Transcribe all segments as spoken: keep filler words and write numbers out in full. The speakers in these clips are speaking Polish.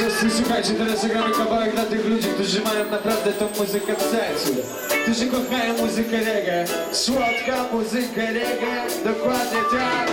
prostu słuchajcie, teraz zagramy kawałek dla tych ludzi, którzy mają naprawdę tą muzykę w sercu, którzy kochają muzykę reggae. Słodka muzyka reggae, dokładnie tak.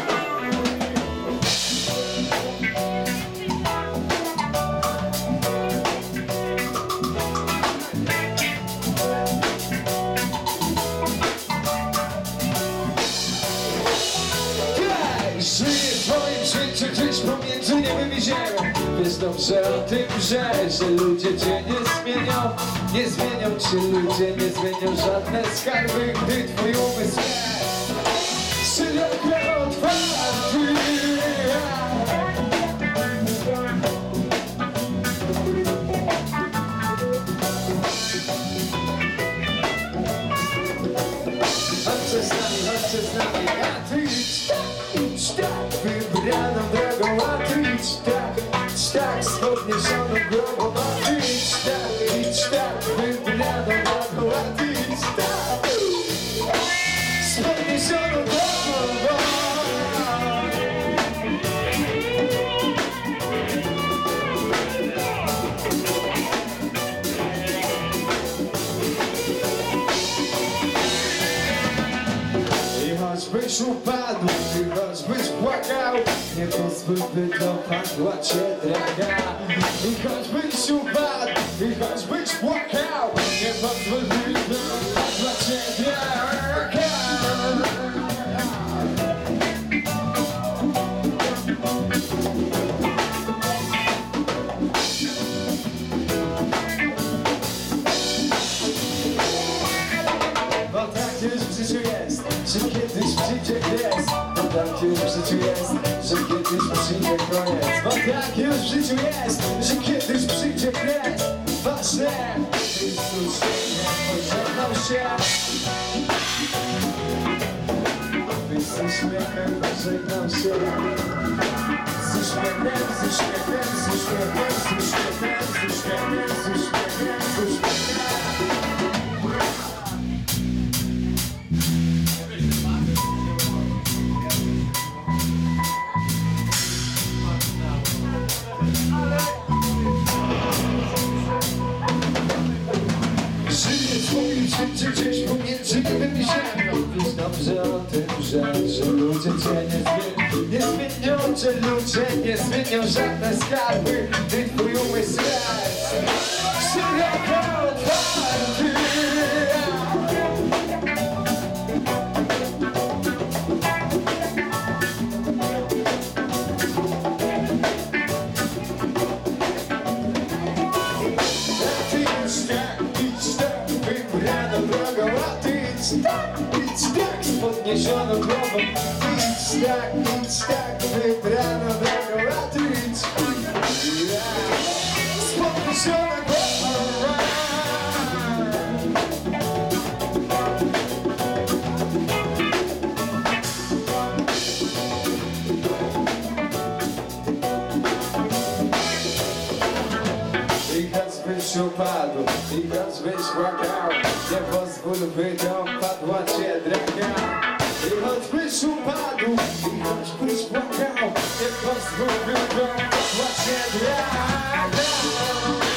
Żyję twoim życiem gdzieś pomiędzy niebem i ziemią. Wiesz dobrze o tym, że, że ludzie cię nie zmienią. Nie zmienią cię ludzie, nie zmienią żadne skarby, gdy twój umysł jest szeroko otwarty. Chodźcie z nami, chodźcie z nami, a ty idź tak, idź tak, wybraną drogą, a ty idź tak, idź tak, z podniesioną głową, a ty idź tak, idź tak, wybraną drogą, a ty idź tak, z podniesioną głową. Choćbyś upadł, ty choćbyś płakał, nie pozwól, by dopadła cię draga. I choćbyś upadł, i choćbyś płakał, nie pozwól, by dopadła cię draga. Bo tak już w życiu jest, że kiedyś przyjdzie kres. Bo tak już w życiu jest, że kiedyś przyjdzie koniec. Bo tak już w życiu jest, że kiedyś przyjdzie kres. Ważne, Chrystus pożegnał się. Z uśmiechem pożegnał się. Z uśmiechem, z uśmiechem, z uśmiechem, z uśmiechem, z uśmiechem, z uśmiechem, z uśmiechem. Żyję swoim życiem gdzieś pomiędzy niebem i ziemią. Wiesz dobrze o tym, że, że ludzie cię nie zmienią. Nie zmienią cię ludzie, nie zmienią żadne skarby, gdy twój umysł jest szeroko otwarty. Idź tak, z podniesioną głową. Idź tak, idź tak, wybraną drogą. A ty idź tak, z podniesioną głową. I choćbyś upadł, i choćbyś płakał, nie pozwól, by dopadła cię draga. I choćbyś upadł, i choćbyś płakał, nie pozwól, by dopadła cię draga.